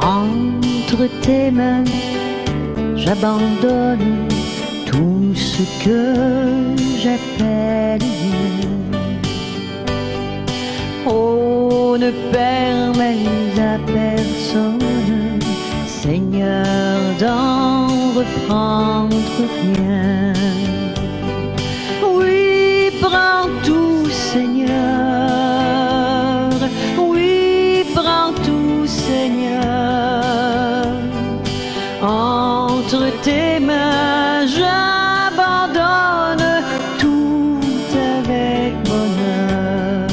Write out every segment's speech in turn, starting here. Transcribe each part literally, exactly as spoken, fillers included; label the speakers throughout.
Speaker 1: Entre tes mains, j'abandonne tout ce que j'appelle mien. Oh, ne permets à personne, Seigneur, d'en reprendre rien. Oui, prends tout, Seigneur. Oui, prends tout, Seigneur. Entre tes mains, j'abandonne tout avec bonheur.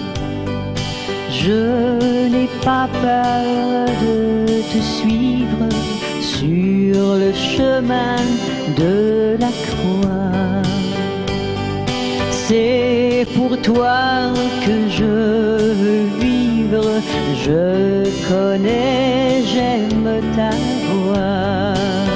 Speaker 1: Je n'ai pas peur de te suivre sur le chemin de la croix. C'est pour toi que je veux vivre, je connais, j'aime ta voix.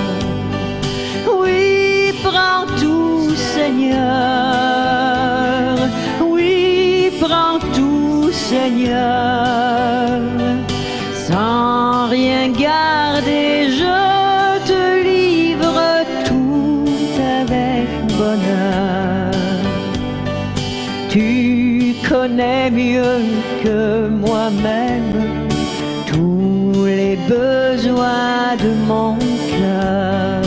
Speaker 1: Oui, prends tout, Seigneur. Oui, prends tout, Seigneur. Sans rien garder, je te livre tout avec bonheur. Tu connais mieux que moi-même tous les besoins de mon cœur.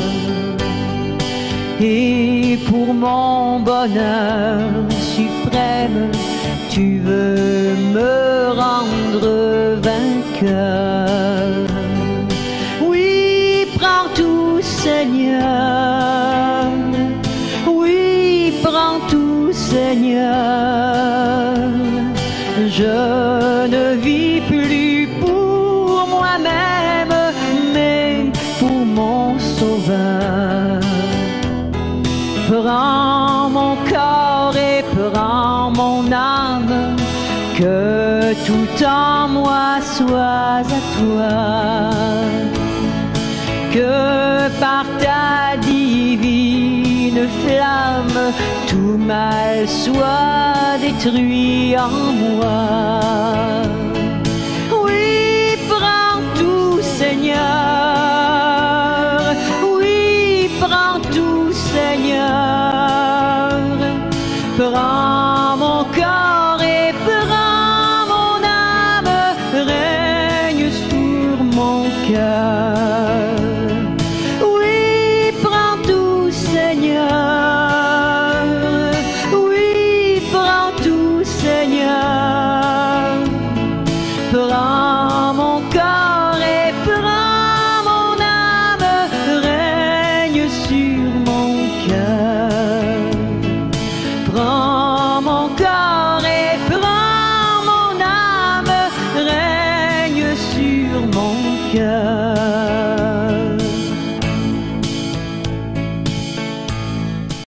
Speaker 1: Et pour mon bonheur suprême, tu veux me rendre vainqueur. Oui, prends tout, Seigneur. Oui, prends tout, Seigneur. Je ne vis plus pour moi-même, mais pour mon Sauveur. Prends mon corps et prends mon âme, que tout en moi soit à toi. Que par ta divine flamme, tout mal soit détruit en moi. Oui, prends tout, Seigneur. Oui, prends tout, Seigneur. Prends mon corps et prends mon âme, règne sur mon cœur. Oui, prends tout, Seigneur. Oui, prends tout, Seigneur. Prends mon corps et prends mon âme, règne sur mon cœur. Prends mon corps et prends mon âme, règne sur mon cœur.